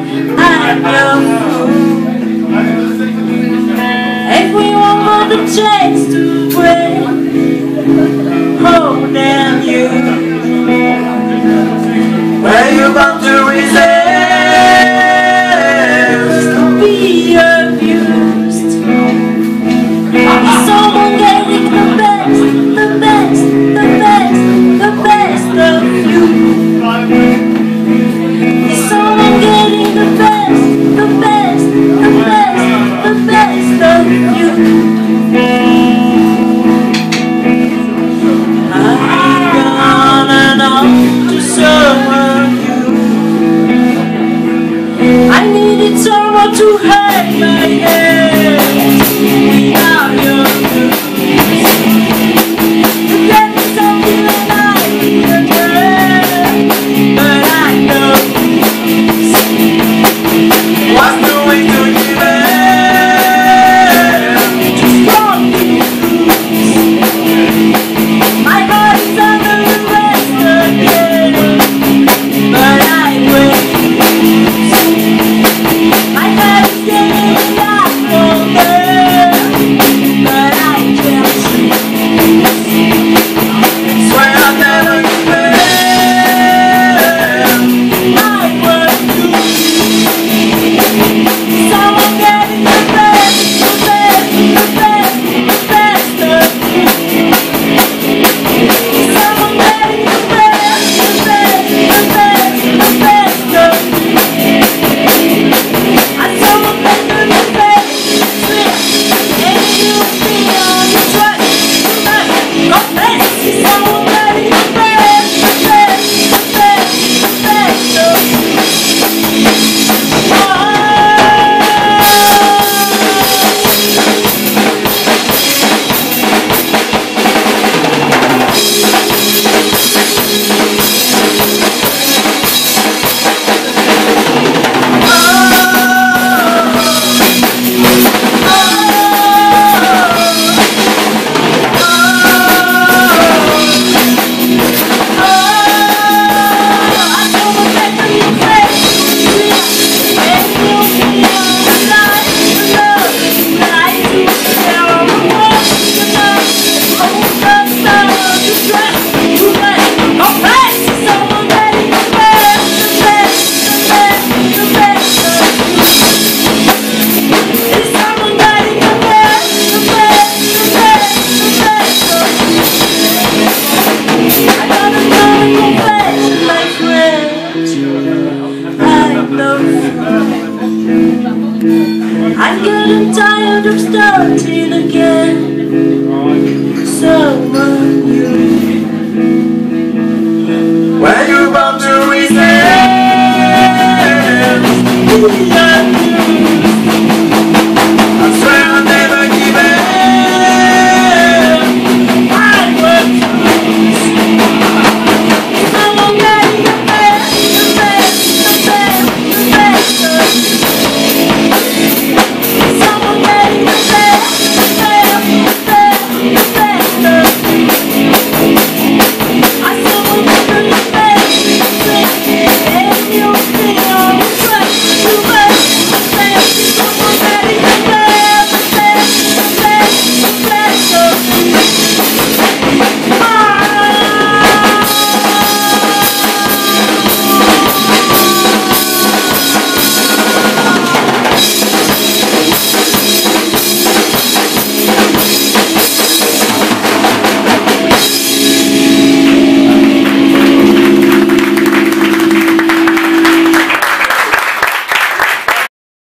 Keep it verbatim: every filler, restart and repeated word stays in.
I'm your fool. If we want more the chance to pray, oh damn you. Where you bound to resist, be abused. Is someone getting the best, the best, the best, the best of you? Is someone getting the best, the best, the best, the best of you? I've gone and on to someone you. I needed someone to hang my head without your news. You gave me something that I didn't get, but I know what's the way to give it. Just want to lose. My body's under arrest again, but I wait. My head is getting back from there, but I can't see. Swear I'll never get there. I want you. Someone getting the best, the best, the best, the best of you. Someone getting the best, the best, the best, the best of you. I someone better than best, slip, and you be on the track. Go best, someone getting the best, the best, the best, the best of you. I'm getting tired of starting again. Someone new. Where you bound to resist?